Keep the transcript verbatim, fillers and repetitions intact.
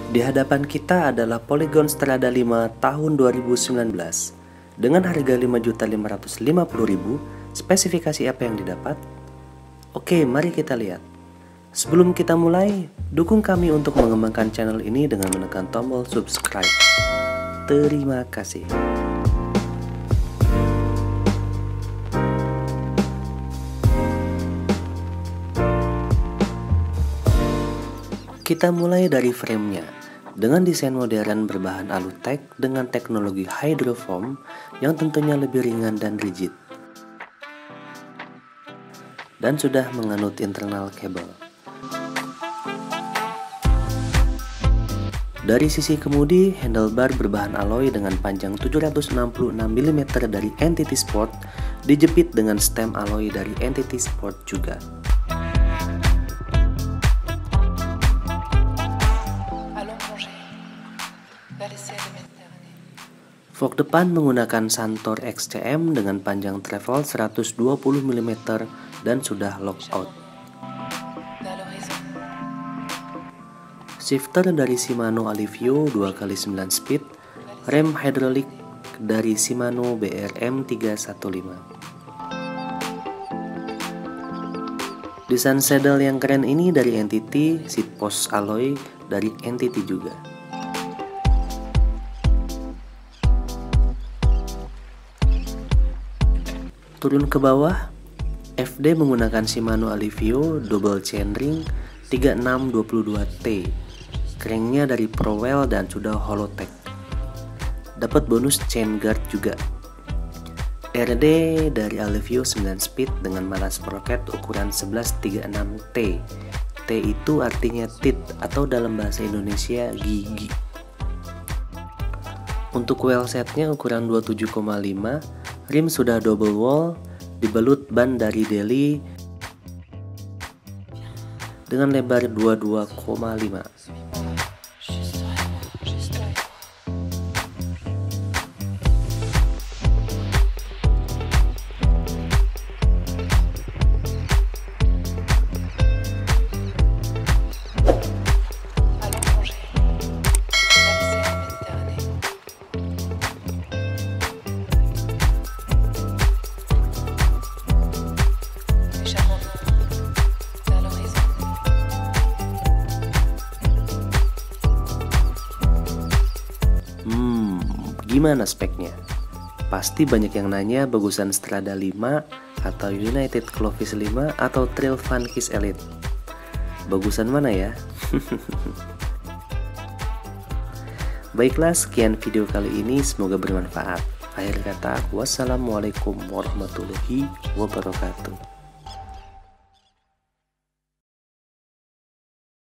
Di hadapan kita adalah Polygon Strada lima tahun dua ribu sembilan belas. Dengan harga lima juta lima ratus lima puluh ribu, spesifikasi apa yang didapat? Oke, mari kita lihat. Sebelum kita mulai, dukung kami untuk mengembangkan channel ini dengan menekan tombol subscribe. Terima kasih. Kita mulai dari framenya. Dengan desain modern berbahan Alutex dengan teknologi hydrofoam yang tentunya lebih ringan dan rigid. Dan sudah menganut internal kabel. Dari sisi kemudi, handlebar berbahan alloy dengan panjang tujuh ratus enam puluh enam milimeter dari Entity Sport dijepit dengan stem alloy dari Entity Sport juga. Fork depan menggunakan Santor X C M dengan panjang travel seratus dua puluh milimeter dan sudah lockout. Shifter dari Shimano Alivio dua kali sembilan speed, rem hidrolik dari Shimano B R M tiga satu lima. Desain saddle yang keren ini dari Entity, seat post alloy dari Entity juga. Turun ke bawah, F D menggunakan Shimano Alivio double chainring tiga enam dua dua T. Cranknya dari Prowell dan sudah Holotech. Dapat bonus chain guard juga. R D dari Alivio sembilan speed dengan malas sprocket ukuran sebelas tiga enam T. T itu artinya teeth atau dalam bahasa Indonesia gigi. Untuk wheel setnya ukuran dua puluh tujuh koma lima. Rim sudah double wall, dibalut ban dari Deli dengan lebar dua puluh dua koma lima. Gimana speknya? Pasti banyak yang nanya bagusan Strada lima atau United Clovis lima atau Trail Vanquish Elite. Bagusan mana ya? Baiklah, sekian video kali ini, semoga bermanfaat. Akhir kata, wassalamualaikum warahmatullahi wabarakatuh.